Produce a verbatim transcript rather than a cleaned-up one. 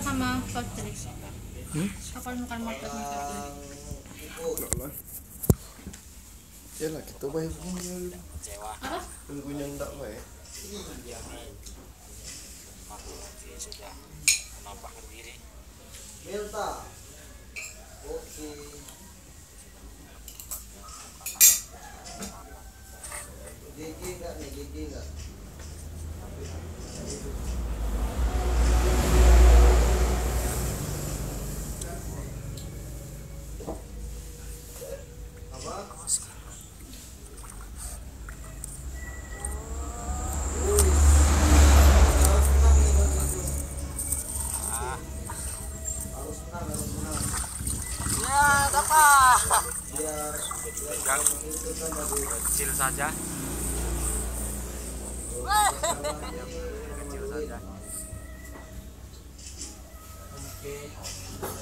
sama soft drinks. Hmm? Kapal makan motor sama soft drinks. Enggak lah. Ya lah kita baik punya. Apa? Punya enggak baik. Sudah menampakkan diri. Delta. Oke. Gigi enggak nih, gigi enggak? Apa? Ya, dapat. Biar Pegang kecil saja. Kecil saja. Oke.